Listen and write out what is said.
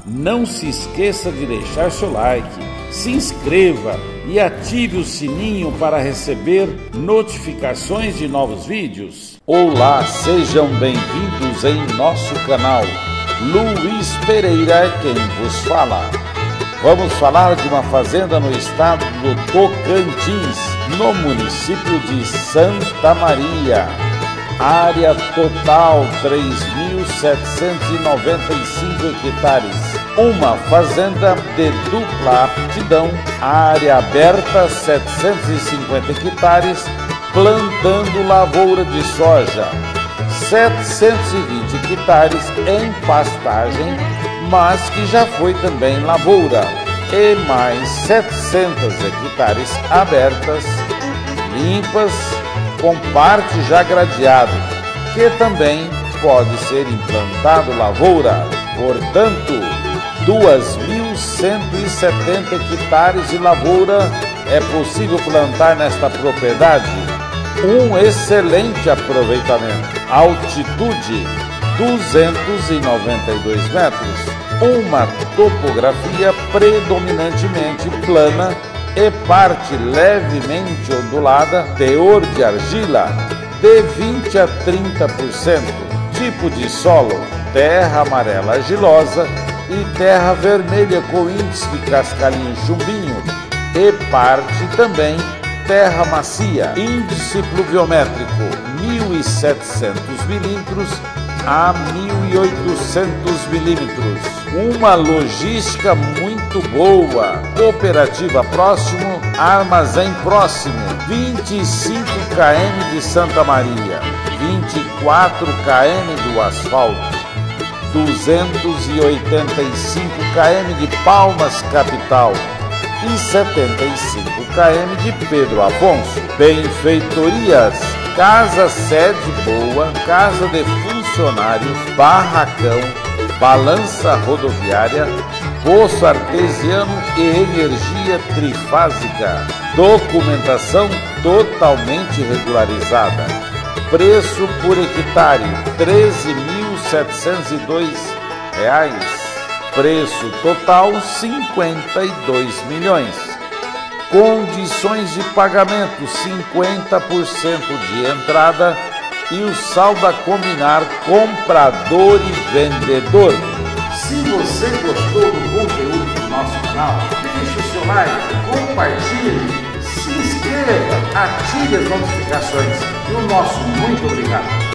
Não se esqueça de deixar seu like, se inscreva e ative o sininho para receber notificações de novos vídeos. Olá, sejam bem-vindos em nosso canal. Luiz Pereira é quem vos fala. Vamos falar de uma fazenda no estado do Tocantins, no município de Santa Maria. Área total 3.795 hectares. Uma fazenda de dupla aptidão. Área aberta 750 hectares, plantando lavoura de soja. 720 hectares em pastagem, mas que já foi também lavoura. E mais 700 hectares abertas, limpas, com parte já gradeado, que também pode ser implantado lavoura. Portanto, 2.170 hectares de lavoura é possível plantar nesta propriedade. Um excelente aproveitamento. Altitude 292 metros. Uma topografia predominantemente plana e parte levemente ondulada, teor de argila de 20 a 30%, tipo de solo, terra amarela argilosa e terra vermelha com índice de cascalhinho chumbinho e parte também terra macia, índice pluviométrico 1.700 milímetros a 1.800 milímetros. Uma logística muito boa. Cooperativa próximo, armazém próximo. 25 km de Santa Maria, 24 km do asfalto, 285 km de Palmas capital e 75 km de Pedro Afonso. Benfeitorias, casa sede boa, casa de funcionários, barracão, balança rodoviária, poço artesiano e energia trifásica. Documentação totalmente regularizada. Preço por hectare R$ 13.702. Preço total R$ 52 milhões. Condições de pagamento: 50% de entrada e o saldo a combinar comprador e vendedor. Se você gostou do conteúdo do nosso canal, deixe o seu like, compartilhe, se inscreva, ative as notificações. E o nosso muito obrigado.